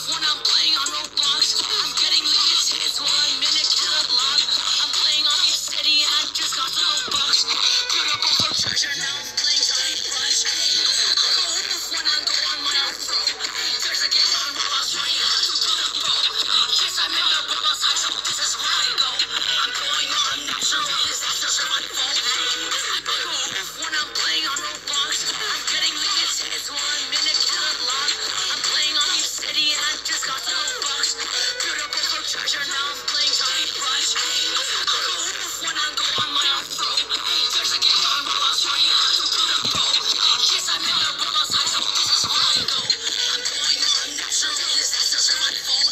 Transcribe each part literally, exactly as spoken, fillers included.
when I'm playing on Roblox. I'm getting lit, it's one minute to the block. I'm playing on Deep City and I just got the bucks. Beautiful for treasure, now I'm playing Johnny Brush. I go off when I go on my own pro. There's a game on Roblox where you have to build a bow. Yes, I'm in the Roblox high school, this is where I go. I'm going on natural disasters for my phone. I go off when I'm playing on Roblox. I'm getting lit, it's one minute to the block. I'm playing on Deep City and I just got the bucks. Beautiful for treasure, now I'm playing Johnny Brush. I go off when I go on my own pro. There's a game on Roblox where you have to build a bow. Yes, I'm in the Roblox high school, this is where I go. I'm going on natural disasters for my phone.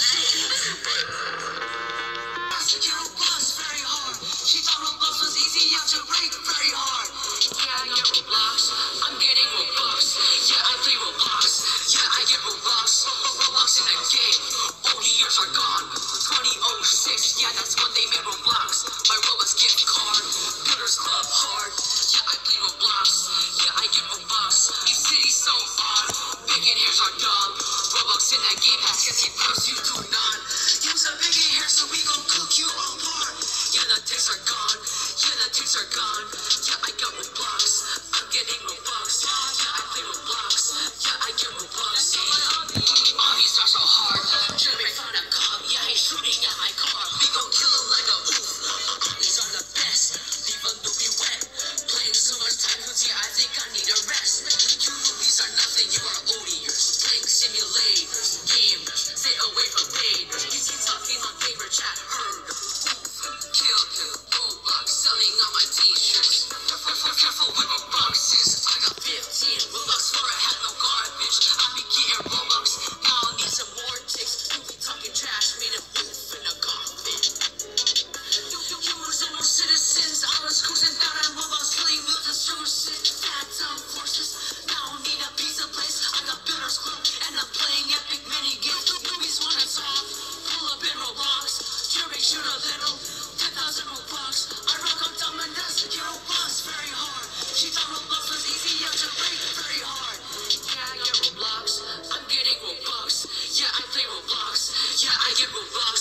Roblox very hard. She thought Roblox was easy, you have to break very hard. Yeah, I get Roblox. I'm getting Roblox. Yeah, I play Roblox. Yeah, I get Roblox. Roblox in the game. Oh, the years are gone. twenty oh six. Yeah, that's when they made Roblox. My Roblox gift card. Builders Club hard. Yeah, I play Roblox. Yeah, I get Roblox. These cities so odd. Big and hairs are dumb. Roblox in that game pass cause he proves you do not. Use a big and hair so we gon' cook you apart. Yeah, the ticks are gone. Yeah, the ticks are gone. Yeah, I got Roblox. I'm getting Roblox. Yeah, I play Roblox. Yeah, I get Roblox. All these stars so hard. Should've been found a cop. Yeah, he's shooting at my car. We gon' kill him like a oof. All these are the best. Leave a loopy wet. Playing so much time, yeah, I think I need a rest. You movies are nothing, you are odious. Playing simulators, gamers, stay away from haters. You see talking on favorite chat, heard. Kill him, Roblox, selling on my t-shirts. Careful with my boxes. I got fifteen Robux for I had no garbage. I be getting Robux, now I need some more ticks. You be talking trash, made a move in a coffin. You, you, you was no citizens. I was cruising down on Roblox, killing millions of sources. Phantom forces, now I need a piece of place. I got Builders Club, and I'm playing epic mini games. Movies when it's off, pull up in Roblox. Jerry shoot a little, ten thousand Robux. I rock on Domino's, get Roblox very hard. She thought Roblox was easy, you have to break very hard. Yeah, I get Roblox, I'm getting Roblox. Yeah, I play Roblox. Yeah, I get Roblox.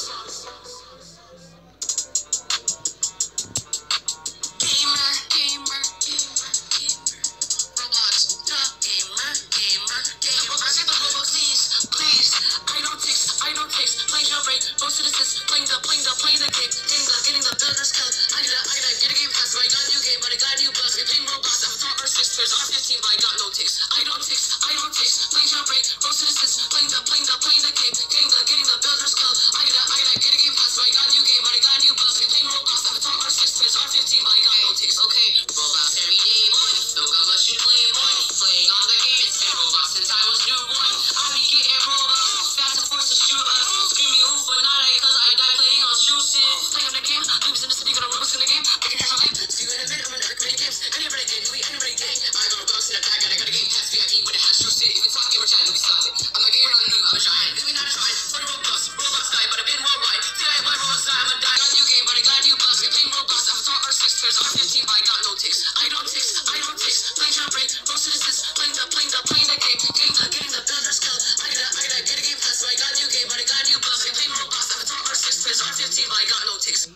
Gamer, gamer, gamer, gamer. Roblox, the gamer, gamer, gamer. Roblox, get the Roblox, please, please. I don't taste, I don't taste. Playing jailbreak, most of this is playing the, playing the, playing the game. Getting the, getting the builders cut. I gotta, I gotta get a game pass, but I got a new game, but I got a new bus. We're playing Roblox, Avatar our sisters. I'm fifteen, but I got no taste. I don't taste, I don't taste. Playing jailbreak, most of this is playing the, playing the, playing the game. Getting the, getting the builders cut. I gotta, I gotta get a game pass, but I got a new game, but I got a new bus. We're playing Roblox, Avatar our sisters. I'm fifteen, but I got no taste. Okay, Roblox every day, boy. Look how much you play, boy. Playing on the game, it's been Roblox since I was newborn. I be getting Roblox, fast and forced to shoot us. Screaming oof, but not I, cause I die playing on Shoesin. Playing on the game, leaves in the city, got a Roblox in the game. Making hair so lame, see you in a minute, I'm gonna never commit games. Anybody game, we anybody game. I got Roblox in the bag, and I got a game pass V I P with a hash Shoesin. Even talk gamer chat, we stop it. I'm a gamer, I'm new, I'm a giant. Maybe not trying, forty Roblox, Roblox guy, but I've been worldwide. Did I buy Roblox guy, I'm a die. Got a new game, but I got a new bus. We playing Roblox, Avatar our sisters. I'm fifteen, but I got no taste. I don't taste, I don't taste. Playing jailbreak, most of this is playing the, playing the, playing the game. Getting the, getting the builders cut. I gotta, I gotta get a game pass, so I got a new game, but I got a new bus. We playing Roblox, Avatar our sisters. I'm fifteen, but I got no taste.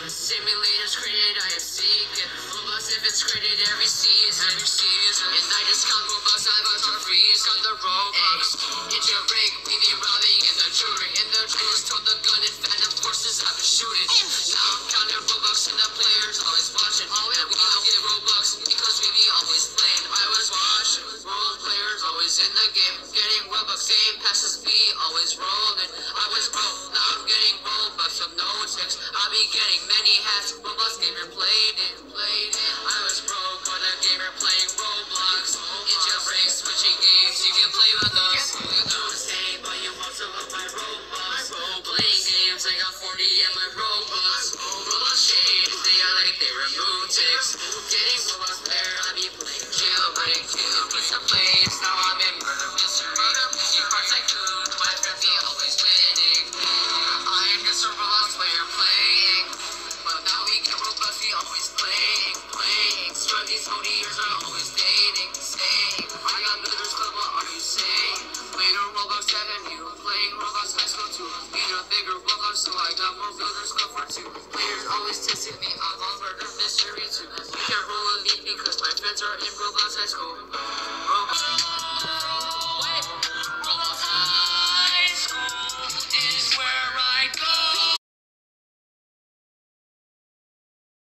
Simulators created, I am seeking Roblox if it's created every season. Every season. And I just count Roblox, I got our freeze on the Roblox. It's your break, we be robbing in the jewelry. In the jewelers, told the gun and phantom forces I've been shooting. Now I'm counting Roblox and the players always watching. And we don't get Roblox because we be always playing. I was watching, role players always in the game. Getting Roblox, same passes me, always rolling. I was broke, now I'm getting Robux with no ticks. I be getting many hats, Roblox gamer played it, played it. I was broke on a gamer playing Roblox. In jailbreak, switching games, you can play with us. You don't say, but you want to love my Roblox. Playing games, I got forty in my Roblox. Roblox shade, they are like they remove ticks. Getting Roblox player, I be playing jailbreak. Piece of plays, now I'm in murder mystery. You are tycoon, my friends be always winning. I am just a Roblox player playing. But now we get Roblox, we always playing, playing. Swear these whole years are always dating, staying. I got builders club, what are you saying? Later Roblox seven, you playing Roblox high school too. Need a bigger Roblox, so I got more builders club for two. Players always testing me, I'm on murder mystery too. You can't roll a lead because my friends are in Roblox high school. Roblox.